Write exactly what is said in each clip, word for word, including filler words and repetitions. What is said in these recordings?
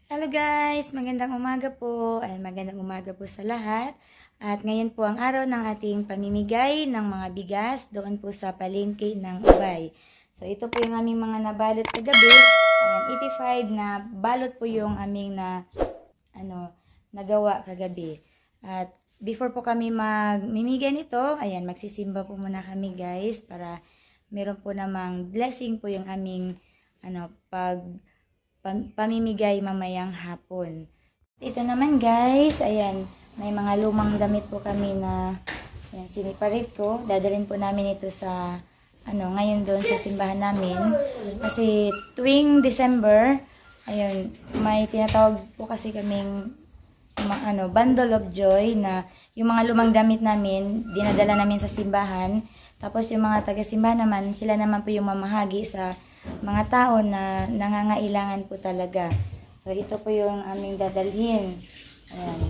Hello guys! Magandang umaga po. Ay, magandang umaga po sa lahat. At ngayon po ang araw ng ating pamimigay ng mga bigas doon po sa palengke ng Ubay. So ito po yung aming mga nabalot kagabi. Ayan, eighty-five na balot po yung aming na ano, nagawa kagabi. At before po kami magmimigay nito, ayan, magsisimba po muna kami guys para meron po namang blessing po yung aming ano, pag pamimigay mamayang hapon. Ito naman guys, ayan, may mga lumang damit po kami na ayan, siniparit ko. Dadalhin po namin ito sa ano, ngayon doon sa simbahan namin. Kasi tuwing December, ayun, may tinatawag po kasi kaming ma, ano, bundle of joy na yung mga lumang damit namin, dinadala namin sa simbahan. Tapos yung mga taga-simbahan naman, sila naman po yung mamahagi sa mga tao na nangangailangan po talaga. So, ito po yung aming dadalhin. Ayan.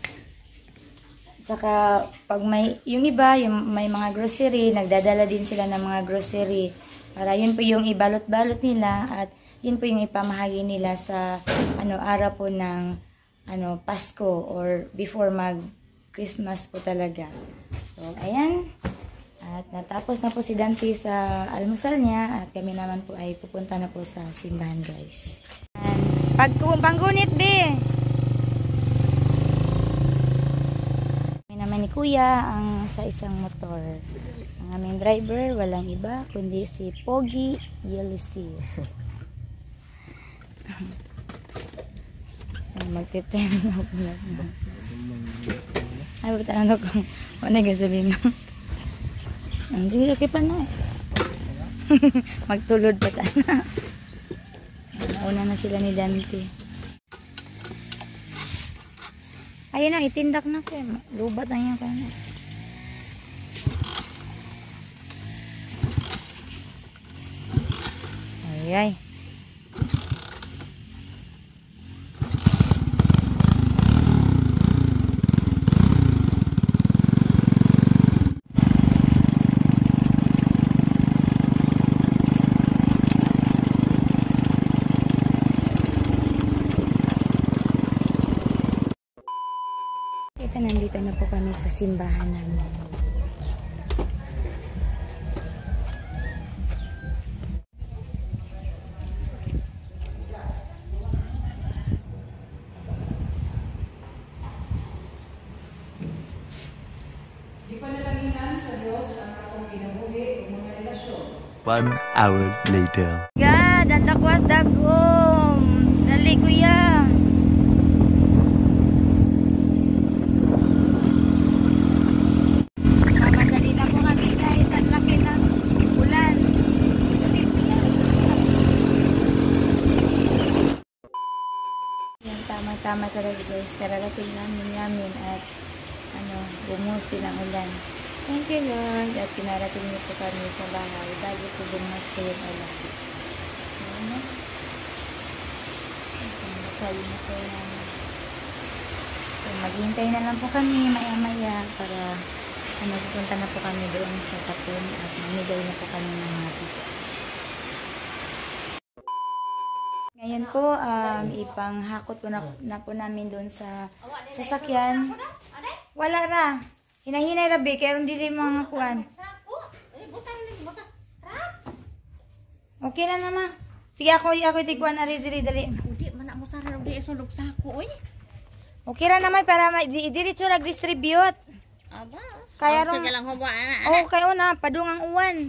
Tsaka, pag may, yung iba, yung may mga grocery, nagdadala din sila ng mga grocery. Para yun po yung ibalot-balot nila at yun po yung ipamahagi nila sa ano, araw po ng ano, Pasko or before mag-Christmas po talaga. So, ayan. At natapos na po si Dante sa almusal niya at kami naman po ay pupunta na po sa simbahan guys. Pag panggunit be! Kami naman ni Kuya ang sa isang motor. Ang aming driver, walang iba kundi si Pogi Ulysses. Magtitemnog na. Ay, buta na ko. Ano yung gasolina? Hindi, okay pa na. Magtulod pa tayo. Una na sila ni Dante. Ayun na, itindak na ko. Lubat na yan ka na. Ay, ay. Nandito na po kami sa simbahan namin. Di pa nalagingan sa Diyos ang atong pinabuhi o mga relasyon. One hour later. God, ang dakwas dagom. Dali kuya. Tama talaga guys, kararating namin namin at ano, bumuhos din ang ulan. Thank you Lord at pinarating niyo po kami sa bahay bago po bumuhos po yung ulan. Ano? Sabi na po namin. So maghihintay na lang po kami maya maya para ano, pupunta na po kami doon sa tapon at mamigay na po kami ng mga bigas. Ngayon po, um, ipanghakot po na, na po namin doon sa sasakyan. Wala ra. Hinahinay ra be, kaya hindi mga kuwan. Okay na naman. Sige, ako ako tigwan ari diri dali. Udi man mo sa udi sulog sa ako oy. Okay ra naman para di diretso nag-distribute. Aba. Kaya ron. Sige lang hubo ana. Oh, kayo na padungang uwan.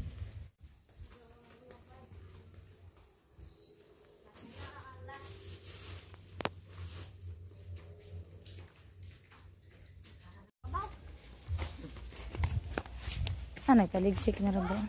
Ano, taligsik na rin ba?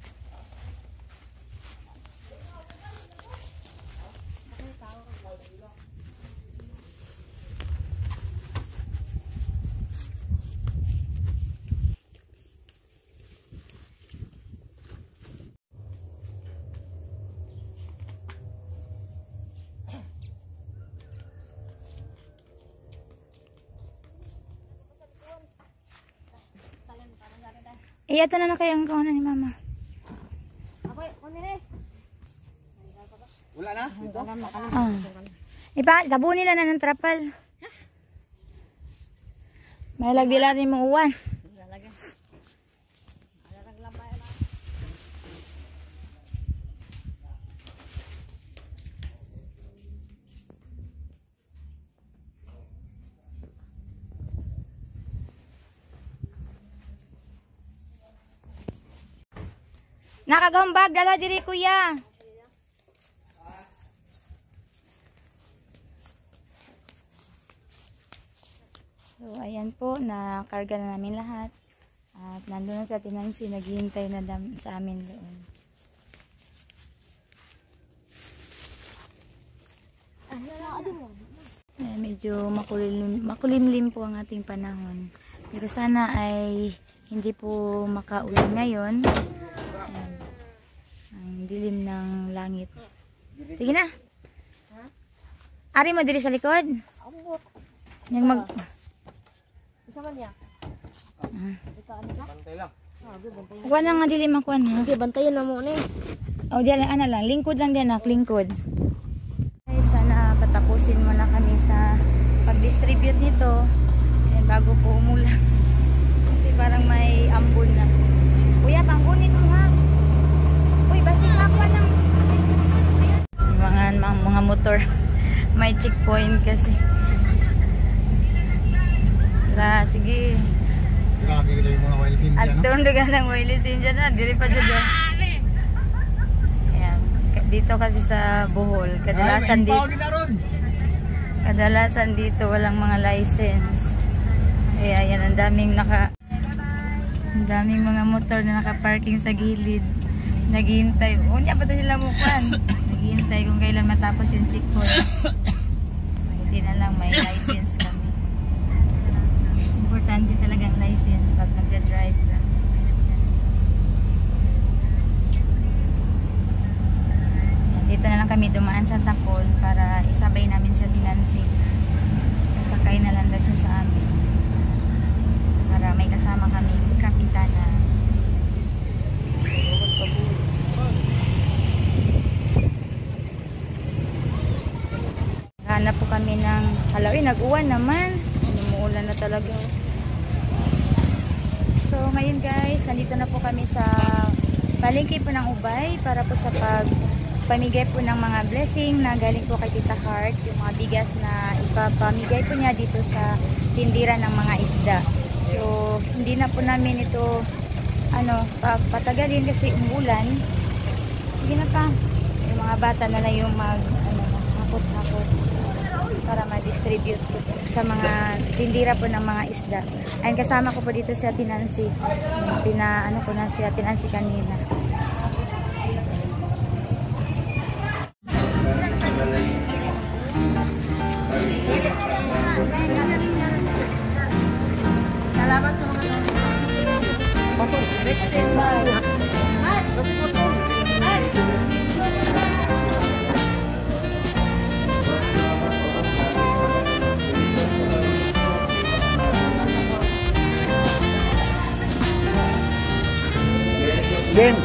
Eh, ito na na kayang kawanan ni Mama. Ako, kunin eh. Wala na? Ah. Ipa, tabunin nila na ng trapal. May lagdila rin mo uwan. Nakagambag, dala diri kuya. So, ayan po, nakarga na namin lahat. At nandun na sa tinansi, naghihintay na dam sa amin doon. Ayan, medyo makulimlim, makulimlim po ang ating panahon. Pero sana ay hindi po makaulan ngayon. Ayan, ang dilim ng langit. Sige na. Ari mo diri sa likod. Yung mag... Sama niya. Ah. Bantay lang. Kuha na nga dilim ako na. Okay, bantayan mo muna eh. O diyan lang, ano lang. Lingkod lang din, nak. Lingkod. Ay, sana patapusin mo na kami sa pag-distribute nito. Ayan, bago po umulan. Kasi parang may ambon na. Kuya, panggunit mo ha. Uy, basing lakwa ng... Yung mga, mga, mga motor. May checkpoint kasi. Tara, sige. Grabe kita yung mga wireless At India, no? tundugan ng wireless India na. Dili pa dyan. Ayan. Dito kasi sa Bohol. Kadalasan Ay, may dito. impaw din na ron. Kadalasan dito walang mga license. Kaya yan, ang daming naka ang daming mga motor na nakaparking sa gilid. Naghihintay. Unya pa to sila mukuan. Naghihintay kung kailan matapos yung checkpoint. Buti na lang may license kami. Importante talaga ang license pag nagda-drive ka. Dito na lang kami dumaan sa Tapol para isabay namin sa Tinansi. Sasakay na lang daw siya sa amin. Para may kasama kami kapitana. Hanap po kami ng halawi, nag-uwan naman. Umuulan na talaga. So ngayon guys, nandito na po kami sa palengke po ng Ubay para po sa pag pamigay po ng mga blessing na galing po kay Tita Heart, yung mga bigas na ipapamigay po niya dito sa tindira ng mga isda. So hindi na po namin ito ano, patagalin kasi umulan. Sige na pa. Yung mga bata na lang yung mag ano, hapot-hapot para ma-distribute po sa mga tindira po ng mga isda. Ayun, kasama ko po dito sa Tinansi. Pina ano ko na si Tinansi kanina. Salamat sa mga patong. Resident ba? At, patong. At. Ben.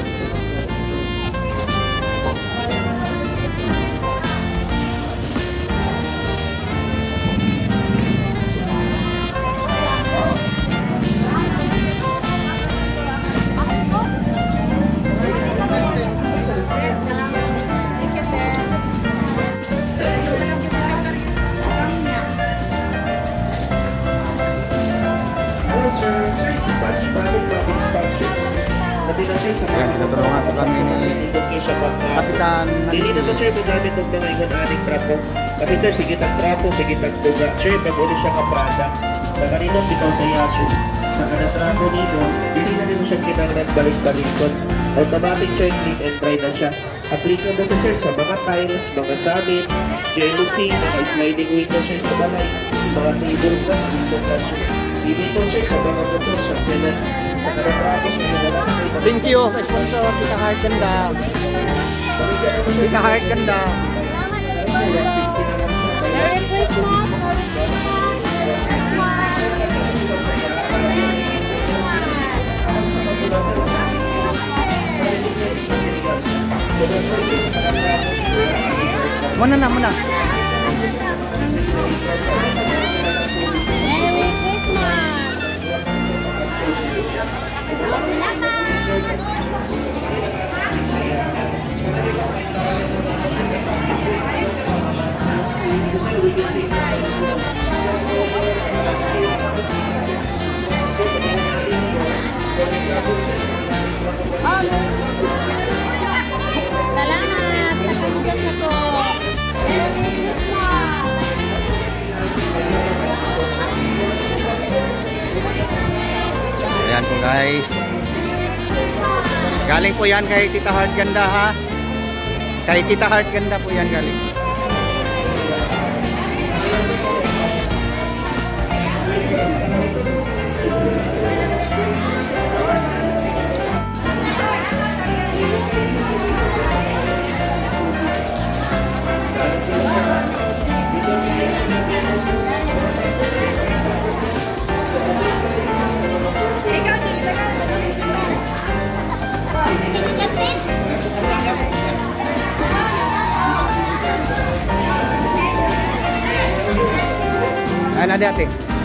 Ayan, tinutulungan po kami ni Kapitan Dili na sa sir, magamit ng mga ingon aning trapo. Kasi sir, sige tag trapo, sige tag tuga. Sir, pag uli siya kaprada, na kanina bitaw sa yaso. Sa kanang trapo nito, dili na rin siya kinanglan balik-balikon. Automatic sir, click and try na siya. Applicable na sa sir sa mga tiles, mga sabit, jealousy, mga sliding window sir sa balay, mga tables na, dito na sir. Dito sir sa mga motor, sa kailan. Sa kanang trapo, sir, wala na kayo. Thank you sa sponsor, Tita Heart Ganda. Tita Heart Ganda. Merry Christmas! Muna na, muna. Merry Christmas! Salamat! Nakabugas na po! Merry Christmas! Ayan po guys. Galing po yan kay Tita Heart Ganda ha. Kay Tita Heart Ganda po yan galing. Ano dati?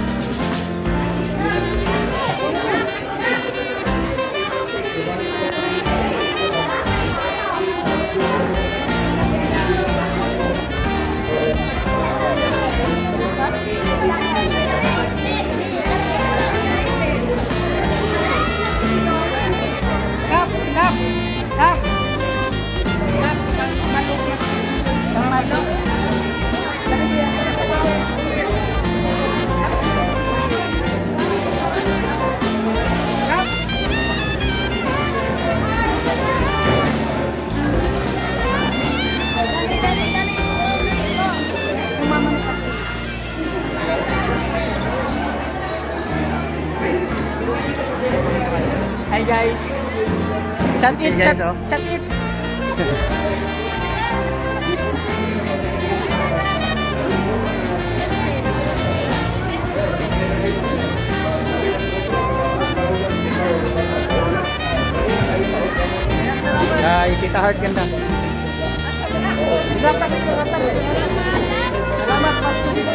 Kap, kap, kap. Kap, malok na. Ang malok. Kap. Dali, dali, dali. Umama na ka. Hi guys. Chat it, Hey, guys, chat, oh. chat it. Kay Tita Heart Ganda. Salamat, salamat. Salamat, Mas Tubig.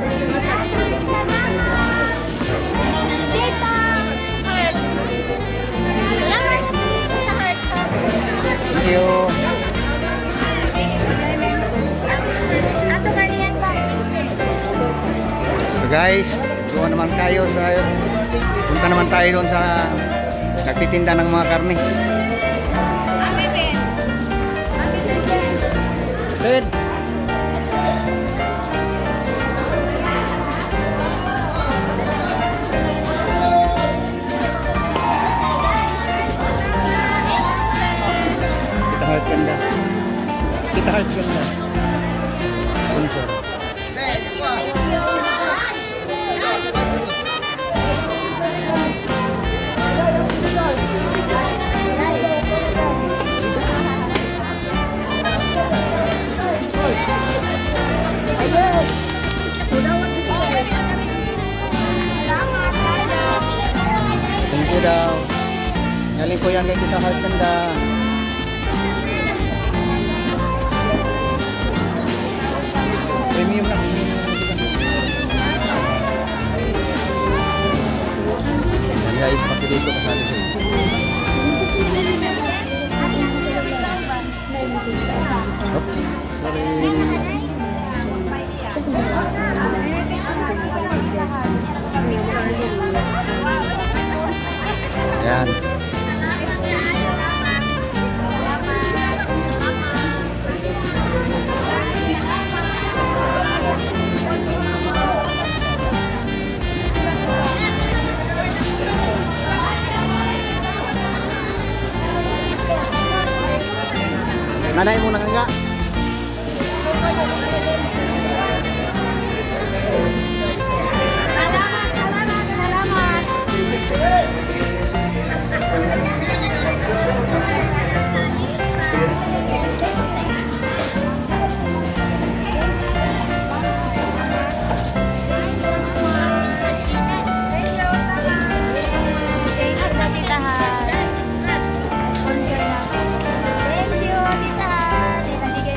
Thank you. Ato kalian pa. So guys, doon naman tayo sa punta naman tayo doon sa nagtitinda ng mga karne. Good. Tita Heart Ganda. Tita Heart Ganda. Sponsor. Thank you daw. Galing po yan kay Tita Heart Ganda. Premium na. Premium na. Yan guys, patuloy ko kasali siya. Oh, sorry. Yan. Nanay mo na kanga. Salamat, salamat, salamat. Tita Har. Sponsor na. Thank you, Tita Har.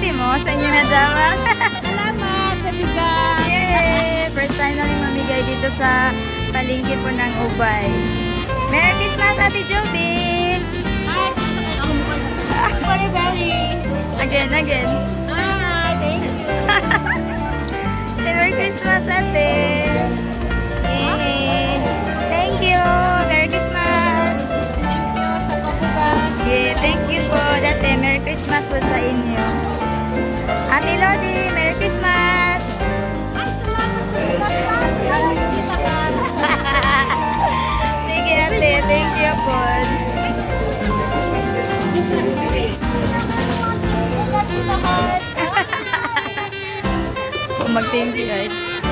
sasabi mo sa inyo na dawa? Salamat sa bigas. Yay! First time namin mamigay dito sa palengke po ng Ubay. Merry Christmas, Ate Joby! Ay, ako mukha na. Very, very. Again, again. Hi, thank you. Merry Christmas, Ate! Yay! Thank you! Merry Christmas! Thank you sa pabugas. Yeah, thank you po, Dati. Merry Christmas po sa inyo. Ate Lodi, Merry Christmas! Ay, salamat sa bigas. Salamat kita ka. Sige, Ate. Thank you po. Bigas kita ka. Mag-thank you, guys.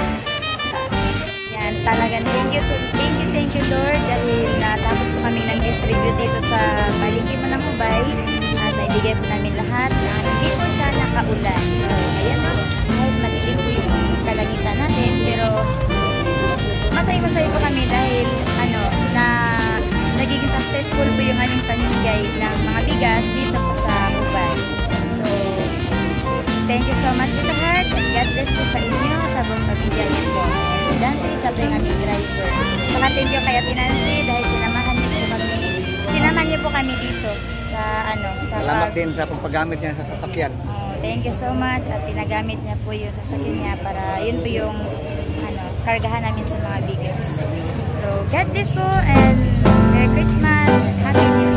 Yan, talagang thank you, to, thank you, thank you, Lord. Dahil natapos po kami nag-distribute dito sa palengke mo ng Ubay. At naibigay po namin lahat na hindi po siya nakaulan. So, ayan po. Kahit matilim po yung kalangitan natin. Pero, masaya-masaya po kami dahil, ano, na nagiging successful po yung aming pamimigay ng mga bigas dito po sa Ubay. So, thank you so much to the heart. God bless po sa inyo sa buong pamilya niyo po. Si Dante, siya po yung aming driver. Saka thank you kay Ate Nancy dahil sinamahan niyo po kami. Sinamahan niyo po kami dito sa ano, sa Salamat pag- din sa pagpagamit niya sa sasakyan. Oh, thank you so much at pinagamit niya po yung sasakyan niya para yun po yung ano, kargahan namin sa mga bigas. So, God bless po and Merry Christmas and Happy New Year.